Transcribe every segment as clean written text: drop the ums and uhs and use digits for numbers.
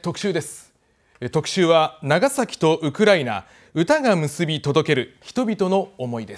特集です。特集は長崎とウクライナ、歌が結び届ける人々の思いです。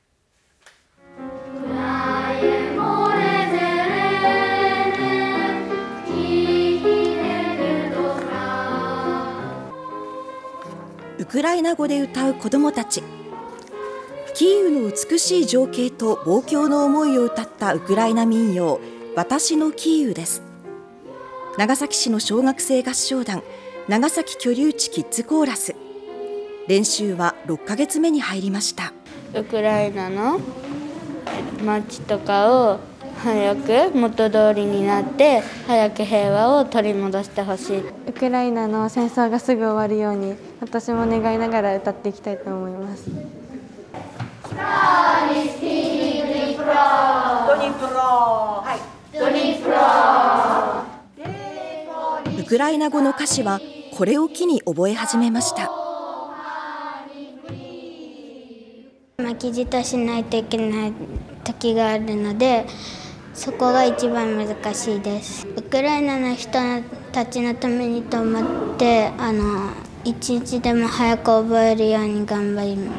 ウクライナ語で歌う子どもたち。キーウの美しい情景と望郷の思いを歌ったウクライナ民謡、私のキーウです。長崎市の小学生合唱団、長崎居留地キッズコーラス。練習は6ヶ月目に入りました。 ウクライナの街とかを早く元通りになって早く平和を取り戻してほしい。 ウクライナの戦争がすぐ終わるように私も願いながら歌っていきたいと思います。 ウクライナ語の歌詞はこれを機に覚え始めました。 巻き舌しないといけない時があるので、そこが一番難しいです。ウクライナの人たちのためにと思って一日でも早く覚えるように頑張ります。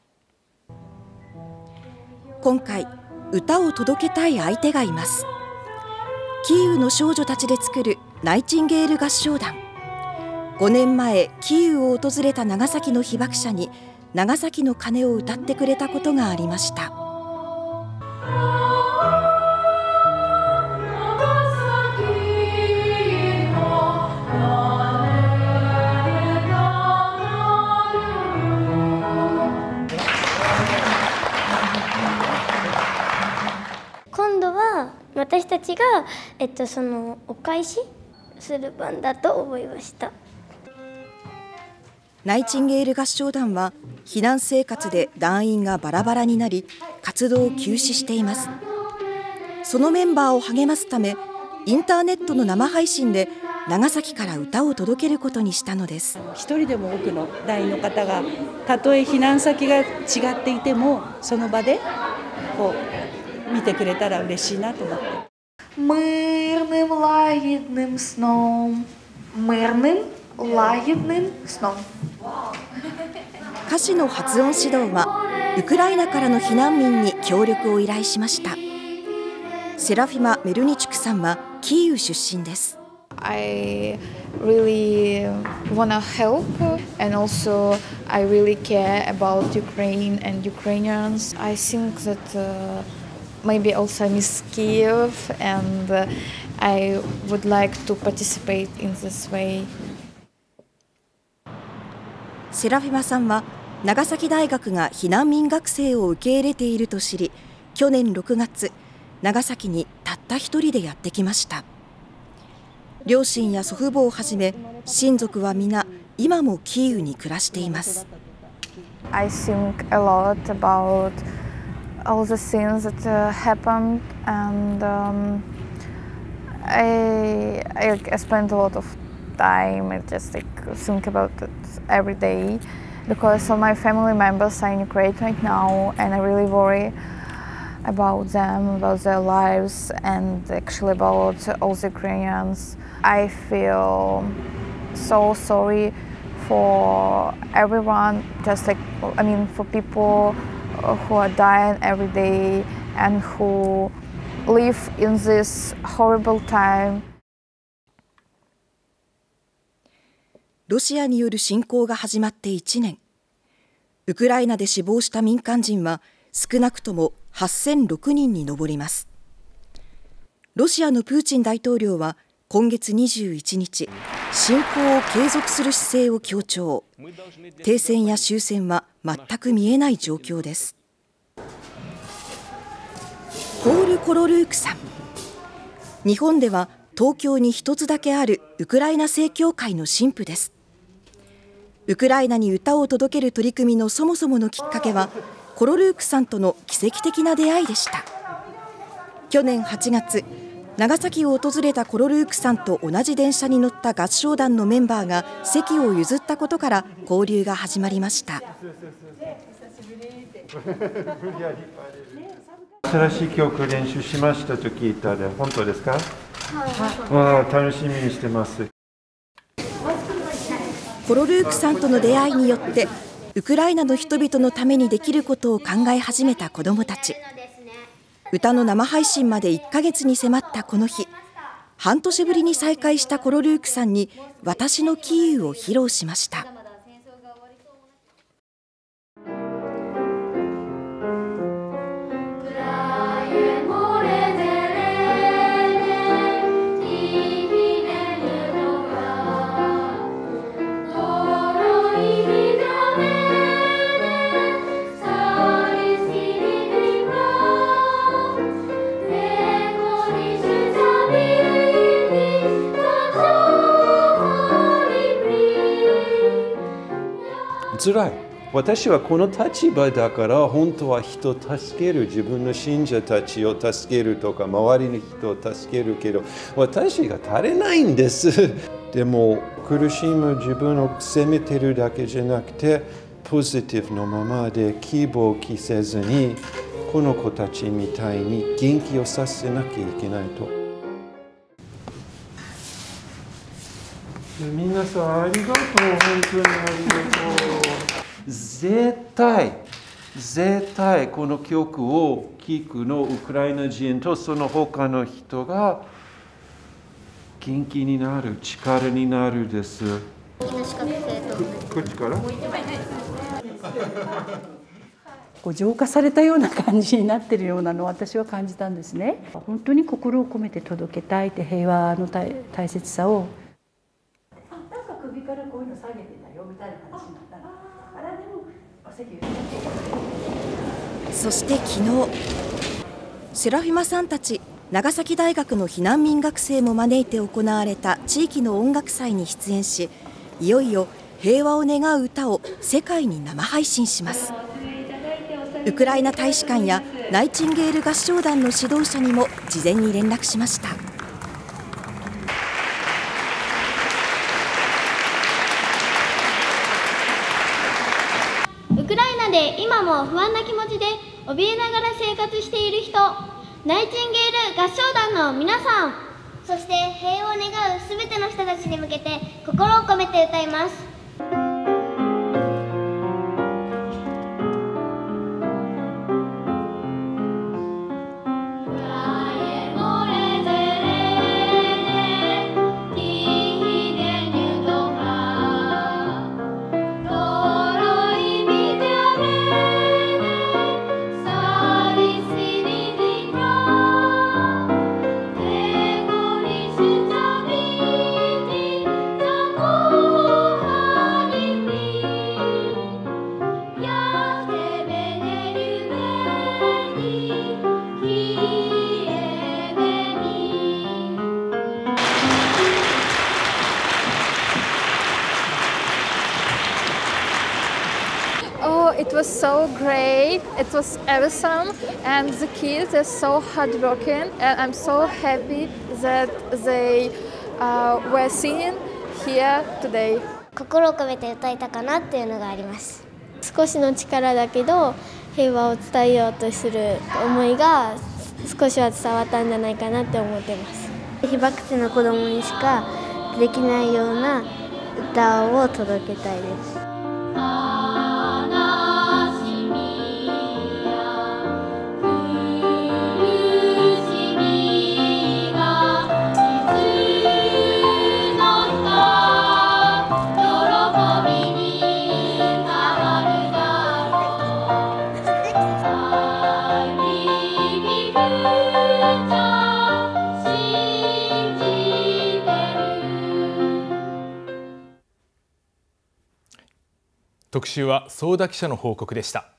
今回歌を届けたい相手がいます。キーウの少女たちで作るナイチンゲール合唱団。5年前キーウを訪れた長崎の被爆者に長崎の鐘を歌ってくれたことがありました。 今度は私たちが、そのお返しする番だと思いました。 ナイチンゲール合唱団は避難生活で団員がバラバラになり活動を休止しています。そのメンバーを励ますためインターネットの生配信で長崎から歌を届けることにしたのです。 一人でも多くの団員の方がたとえ避難先が違っていてもその場でこう見てくれたら嬉しいなと思って。 Мирним лагідним сном, мирним лагідним сном。 歌詞の発音指導はウクライナからの避難民に協力を依頼しました。セラフィマ・メルニチュクさんはキーウ出身です。 I really wanna help and also I really care about Ukraine and Ukrainians. I think that maybe also I miss Kyiv and I would like to participate in this way. セラフィマさんは長崎大学が避難民学生を受け入れていると知り、去年6月長崎にたった一人でやってきました。両親や祖父母をはじめ親族は皆今もキーウに暮らしています。 I think a lot about all the things that happened and I spent a lot of time. I just think about it every day because all my family members are in Ukraine right now and I really worry about them, about their lives and actually about all the Ukrainians. I feel so sorry for everyone, just for people who are dying every day and who live in this horrible time. ロシアによる侵攻が始まって1年。ウクライナで死亡した民間人は少なくとも8006人に上ります。ロシアのプーチン大統領は今月21日、侵攻を継続する姿勢を強調。停戦や終戦は全く見えない状況です。ポール・コロルークさん。日本では東京に一つだけあるウクライナ正教会の神父です。ウクライナに歌を届ける取り組みのそもそものきっかけはコロルークさんとの奇跡的な出会いでした。去年8月、長崎を訪れたコロルークさんと同じ電車に乗った合唱団のメンバーが席を譲ったことから交流が始まりました。 新しい曲練習しましたと聞いたで、本当ですか？はい、楽しみにしてます。 コロルークさんとの出会いによってウクライナの人々のためにできることを考え始めた子どもたち。歌の生配信まで1ヶ月に迫ったこの日、半年ぶりに再会したコロルークさんに私のキーウを披露しました。 辛い。私はこの立場だから本当は人を助ける、自分の信者たちを助けるとか周りの人を助けるけど私が足りないんです。でも苦しむ自分を責めてるだけじゃなくてポジティブのままで希望を着せずにこの子たちみたいに元気をさせなきゃいけないと。皆さんありがとう、本当にありがとう。絶対この曲を聴くのウクライナ人とその他の人が元気になる、力になるです。こっちから浄化されたような感じになっているようなのを私は感じたんですね。本当に心を込めて届けたいって平和の大切さを。首からこういうの下げてたよみたいな話になったら、あらでもお席。 そして昨日、セラフィマさんたち長崎大学の避難民学生も招いて行われた地域の音楽祭に出演し、いよいよ平和を願う歌を世界に生配信します。ウクライナ大使館やナイチンゲール合唱団の指導者にも事前に連絡しました。 ウクライナで今も不安な気持ちで怯えながら生活している人、ナイチンゲール合唱団の皆さん、そして平和を願うすべての人たちに向けて心を込めて歌います。 It was so great, it was awesome, and the kids are so hardworking, and I'm so happy that they were singing here today. 心を込めて歌えたかなっていうのがあります。少しの力だけど平和を伝えようとする思いが少しは伝わったんじゃないかなって思ってます。被爆地の子どもにしかできないような歌を届けたいです。 特集は相田記者の報告でした。